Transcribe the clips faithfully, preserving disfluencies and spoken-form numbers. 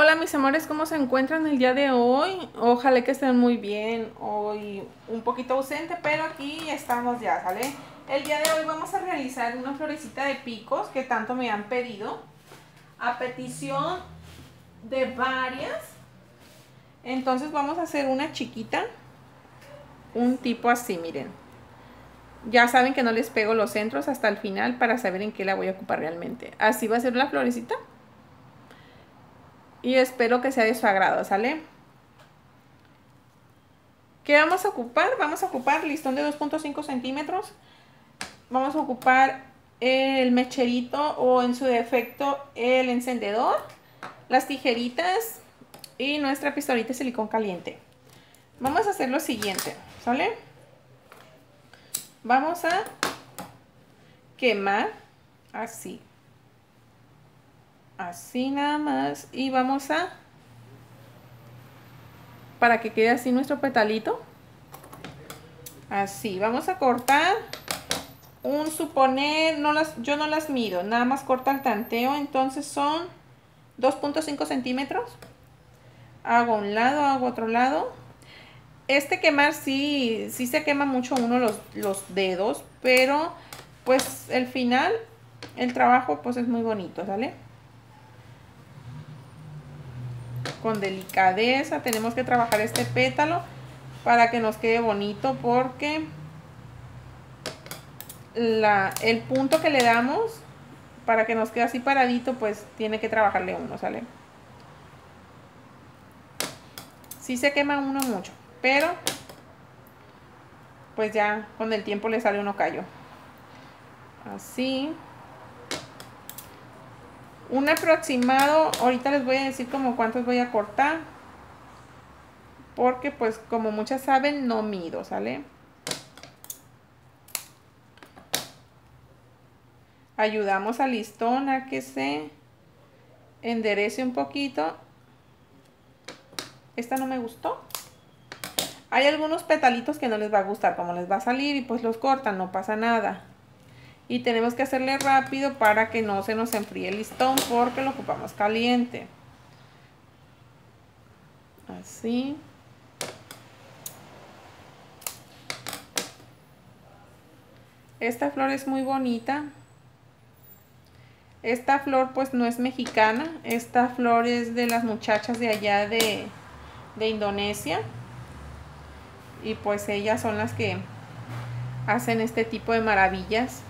Hola mis amores, ¿cómo se encuentran el día de hoy? Ojalá que estén muy bien. Hoy un poquito ausente, pero aquí estamos ya, ¿sale? El día de hoy vamos a realizar una florecita de picos que tanto me han pedido, a petición de varias. Entonces vamos a hacer una chiquita, un tipo así, miren. Ya saben que no les pego los centros hasta el final para saber en qué la voy a ocupar realmente. Así va a ser la florecita. Y espero que sea de su agrado, ¿sale? ¿Qué vamos a ocupar? Vamos a ocupar listón de dos punto cinco centímetros. Vamos a ocupar el mecherito o en su defecto el encendedor, las tijeritas y nuestra pistolita de silicón caliente. Vamos a hacer lo siguiente, ¿sale? Vamos a quemar así. Así nada más. Y vamos a... para que quede así nuestro petalito. Así, vamos a cortar un suponer, no las, yo no las mido, nada más corta el tanteo, entonces son dos punto cinco centímetros. Hago un lado, hago otro lado. Este quemar sí, sí se quema mucho uno los, los dedos, pero pues el final, el trabajo pues es muy bonito, ¿sale? Con delicadeza tenemos que trabajar este pétalo para que nos quede bonito, porque la, el punto que le damos para que nos quede así paradito, pues tiene que trabajarle uno, ¿sale? Sí se quema uno mucho, pero pues ya con el tiempo le sale uno callo. Así. Un aproximado, ahorita les voy a decir como cuántos voy a cortar, porque pues como muchas saben no mido, ¿sale? Ayudamos al listón a que se enderece un poquito. Esta no me gustó. Hay algunos petalitos que no les va a gustar como les va a salir y pues los cortan, no pasa nada. Y tenemos que hacerle rápido para que no se nos enfríe el listón, porque lo ocupamos caliente. Así. Esta flor es muy bonita. Esta flor pues no es mexicana. Esta flor es de las muchachas de allá de, de Indonesia. Y pues ellas son las que hacen este tipo de maravillas.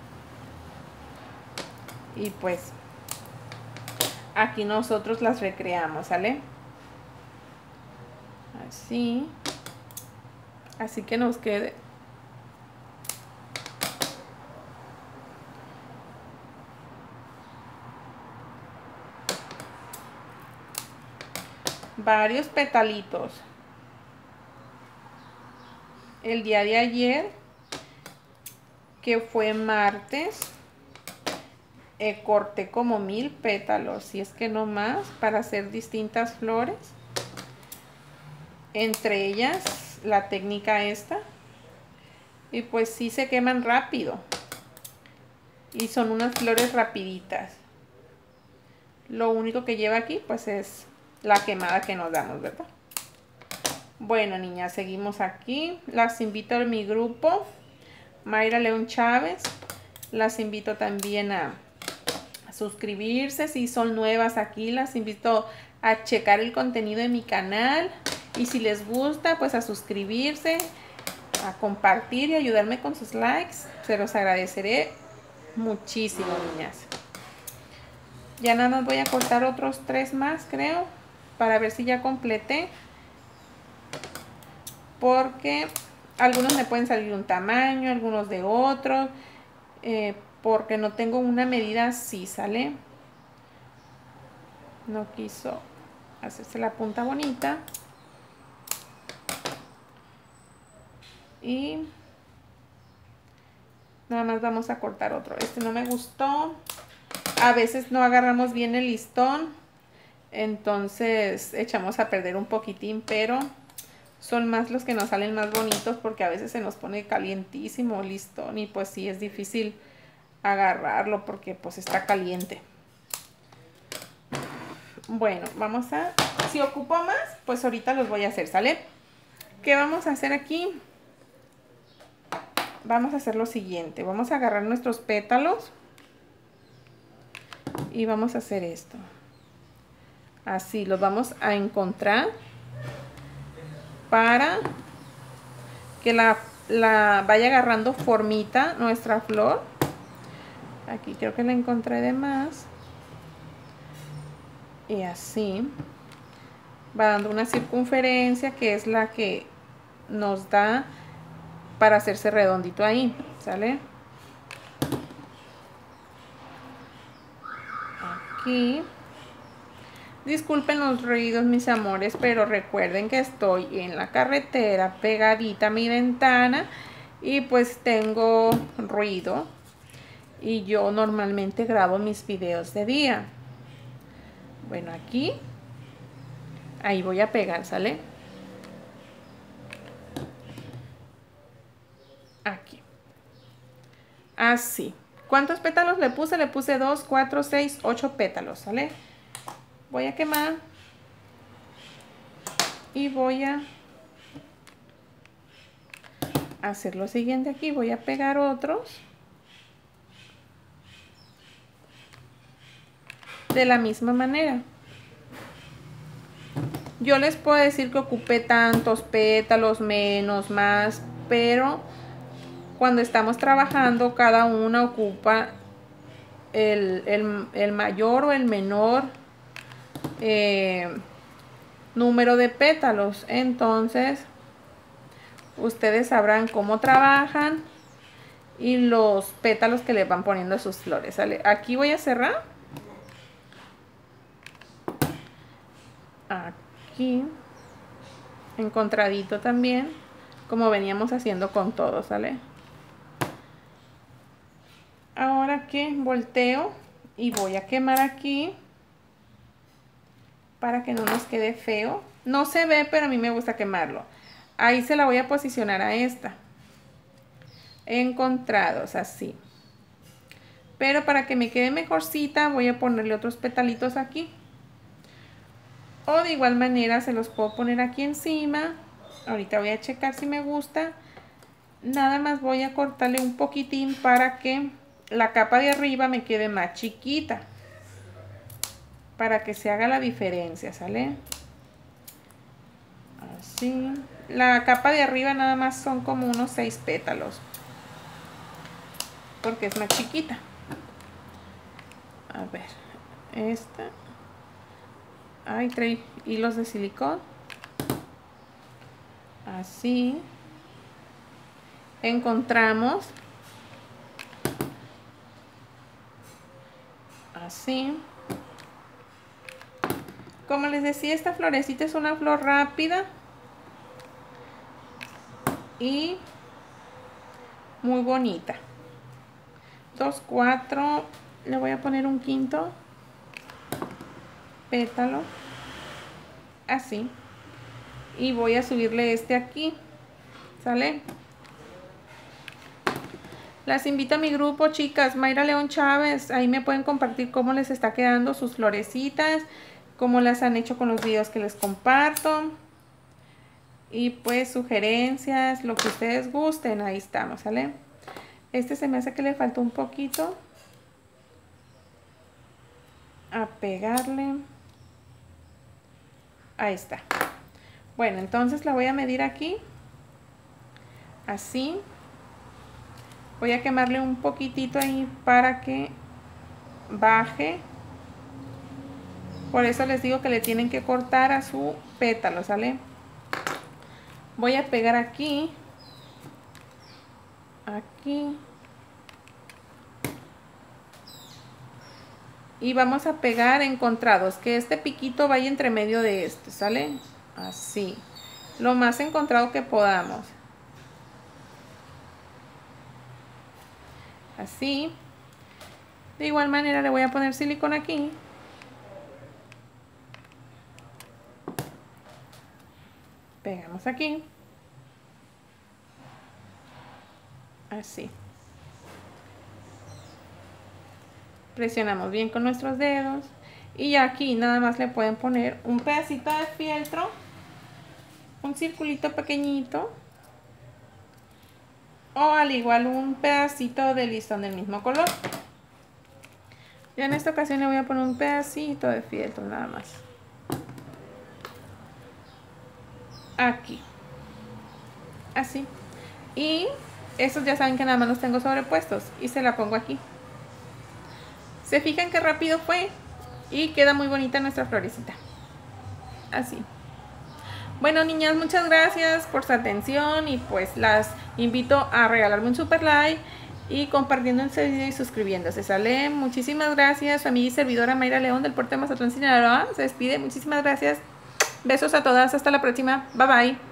Y pues aquí nosotros las recreamos, ¿sale? Así. Así que nos quede. Varios petalitos. El día de ayer, que fue martes, eh, corté como mil pétalos, si es que no más, para hacer distintas flores. Entre ellas la técnica esta. Y pues sí se queman rápido. Y son unas flores rapiditas. Lo único que lleva aquí pues es la quemada que nos damos, ¿verdad? Bueno, niñas, seguimos aquí. Las invito a mi grupo, Mayra León Chávez. Las invito también a, a suscribirse. Si son nuevas aquí, las invito a checar el contenido de mi canal. Y si les gusta, pues a suscribirse, a compartir y ayudarme con sus likes. Se los agradeceré muchísimo, niñas. Ya nada más voy a cortar otros tres más, creo, para ver si ya completé. Porque algunos me pueden salir de un tamaño, algunos de otro. Eh, porque no tengo una medida así, ¿sale? No quiso hacerse la punta bonita. Y nada más vamos a cortar otro. Este no me gustó. A veces no agarramos bien el listón, entonces echamos a perder un poquitín, pero son más los que nos salen más bonitos, porque a veces se nos pone calientísimo el listón y pues sí es difícil agarrarlo porque pues está caliente. Bueno, vamos a... Si ocupo más, pues ahorita los voy a hacer, ¿sale? ¿Qué vamos a hacer aquí? Vamos a hacer lo siguiente. Vamos a agarrar nuestros pétalos y vamos a hacer esto. Así, los vamos a encontrar para que la, la vaya agarrando formita nuestra flor. Aquí creo que la encontré de más. Y así va dando una circunferencia que es la que nos da para hacerse redondito ahí, ¿sale? Aquí. Disculpen los ruidos, mis amores, pero recuerden que estoy en la carretera pegadita a mi ventana y pues tengo ruido y yo normalmente grabo mis videos de día. Bueno, aquí, ahí voy a pegar, ¿sale? Aquí. Así. ¿Cuántos pétalos le puse? Le puse dos, cuatro, seis, ocho pétalos, ¿sale? Voy a quemar. Y voy a hacer lo siguiente aquí. Voy a pegar otros. De la misma manera. Yo les puedo decir que ocupé tantos pétalos, menos, más, pero cuando estamos trabajando cada una ocupa el, el, el mayor o el menor eh, número de pétalos. Entonces ustedes sabrán cómo trabajan y los pétalos que le van poniendo a sus flores, ¿sale? Aquí voy a cerrar. Aquí encontradito también, como veníamos haciendo con todo, ¿sale? Ahora que volteo y voy a quemar aquí para que no nos quede feo. No se ve, pero a mí me gusta quemarlo. Ahí se la voy a posicionar a esta. Encontrados, así. Pero para que me quede mejorcita voy a ponerle otros petalitos aquí. O de igual manera se los puedo poner aquí encima. Ahorita voy a checar si me gusta. Nada más voy a cortarle un poquitín para que la capa de arriba me quede más chiquita. Para que se haga la diferencia, ¿sale? Así. La capa de arriba nada más son como unos seis pétalos. Porque es más chiquita. A ver. Esta. Ay, trae hilos de silicón. Así. Encontramos. Así. Como les decía, esta florecita es una flor rápida. Y muy bonita. Dos, cuatro. Le voy a poner un quinto pétalo. Así. Y voy a subirle este aquí. ¿Sale? Las invito a mi grupo, chicas. Mayra León Chávez. Ahí me pueden compartir cómo les está quedando sus florecitas. Cómo las han hecho con los videos que les comparto. Y pues sugerencias, lo que ustedes gusten. Ahí estamos, ¿sale? Este se me hace que le faltó un poquito. A pegarle. Ahí está. Bueno, entonces la voy a medir aquí. Así. Voy a quemarle un poquitito ahí para que baje. Por eso les digo que le tienen que cortar a su pétalo, ¿sale? Voy a pegar aquí. Aquí. Y vamos a pegar encontrados, que este piquito vaya entre medio de este, ¿sale? Así. Lo más encontrado que podamos. Así. De igual manera le voy a poner silicona aquí. Pegamos aquí. Así. Presionamos bien con nuestros dedos Y aquí nada más le pueden poner un pedacito de fieltro, un circulito pequeñito, o al igual un pedacito de listón del mismo color. Yo en esta ocasión le voy a poner un pedacito de fieltro nada más. Aquí. Así. Y estos ya saben que nada más los tengo sobrepuestos. Y se la pongo aquí. Se fijan qué rápido fue. Y queda muy bonita nuestra florecita. Así. Bueno, niñas, muchas gracias por su atención. Y pues las invito a regalarme un super like. Y compartiendo este video y suscribiéndose, ¿sale? Muchísimas gracias. Su amiga y servidora Mayra León del Puerto de Mazatlán, Sinaloa se despide. Muchísimas gracias. Besos a todas. Hasta la próxima. Bye bye.